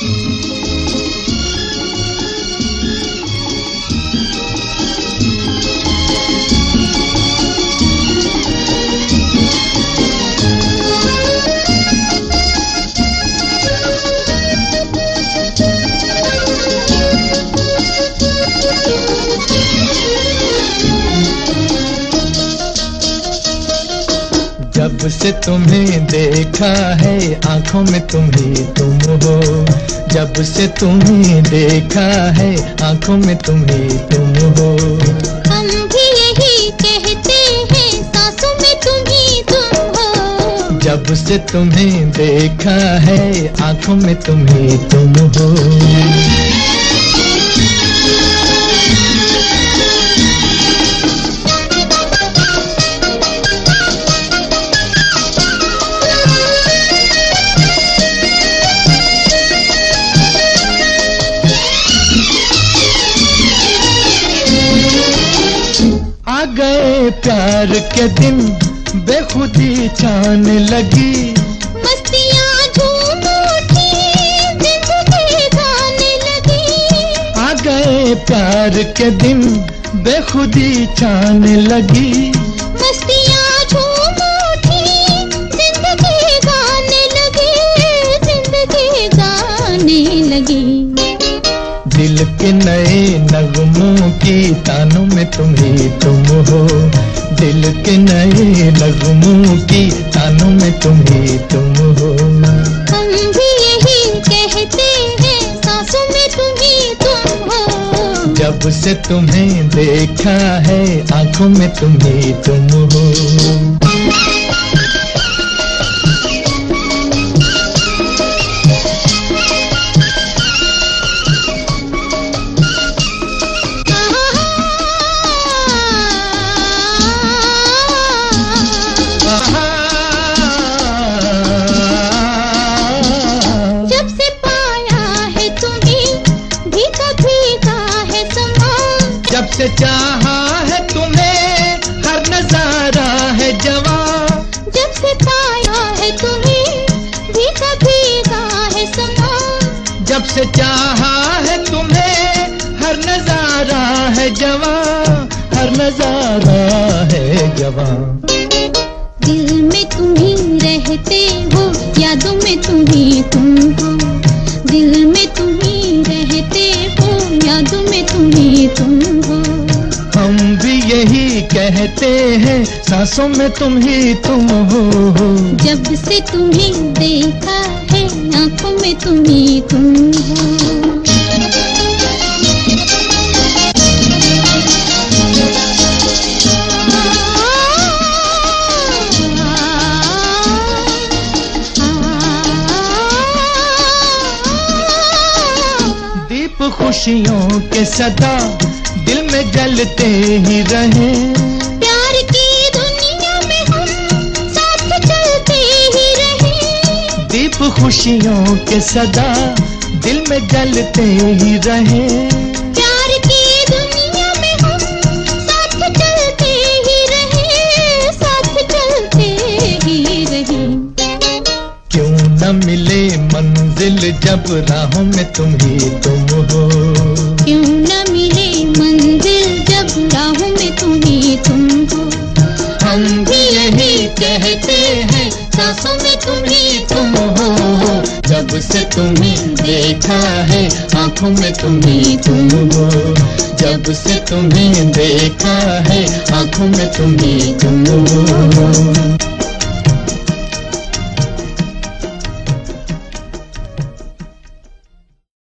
जब से तुम्हें देखा है आंखों में तुम ही तुम हो, जब से तुम्हें देखा है आंखों में तुम ही तुम हो। हम भी यही कहते हैं सांसों में तुम ही तुम हो, जब से तुम्हें देखा है आंखों में तुम ही तुम हो। आ गए प्यार के दिन बेखुदी छान लगी, मस्तियाँ झूम उठी जिंदगी गाने लगी। आ गए प्यार के दिन बेखुदी छान लगी, मस्तियाँ झूम उठी जिंदगी गाने लगी, जिंदगी गाने लगी। दिल के नए नगमों की तानों में तुम ही तुम हो, दिल के नए नगमों की तानों में तुम ही तुम हो। हम भी यही कहते हैं सांसों में तुम ही तुम हो, जब से तुम्हें देखा है आंखों में तुम ही तुम हो। जब से पाया है तुम्हें भीगा भीगा है समा, जब से चाहा है तुम्हें हर नजारा है जवां, जब से पाया है तुम्हें भीगा भीगा है समा, जब से चाहा है तुम्हें हर नजारा है जवां, हर नजारा है जवां। दिल में तुम ही रहते हो यादों में तुम ही तुम हो, दिल में तुम ही रहते हो यादों में तुम ही तुम हो। हम भी यही कहते हैं सांसों में तुम ही तुम हो, जब से तुम्हें देखा है आंखों में तुम ही तुम हो। दीप खुशियों के सदा दिल में जलते ही रहे, प्यार की दुनिया में हम साथ चलते ही रहे, दीप खुशियों के सदा दिल में जलते ही रहे, प्यार की दुनिया में हम साथ चलते ही रहे, साथ चलते ही रहे। क्यों न मिले मंजिल जब राहों में तुम ही तुम हो, क्यों न मिले मंजिल जब राहों में तुम ही तुम हो। हम भी यही कहते हैं सांसों में तुम ही तुम हो, जब से तुम्हें देखा है आंखों में तुम ही तुम हो, जब से तुम्हें देखा है आंखों में तुम ही तुम हो।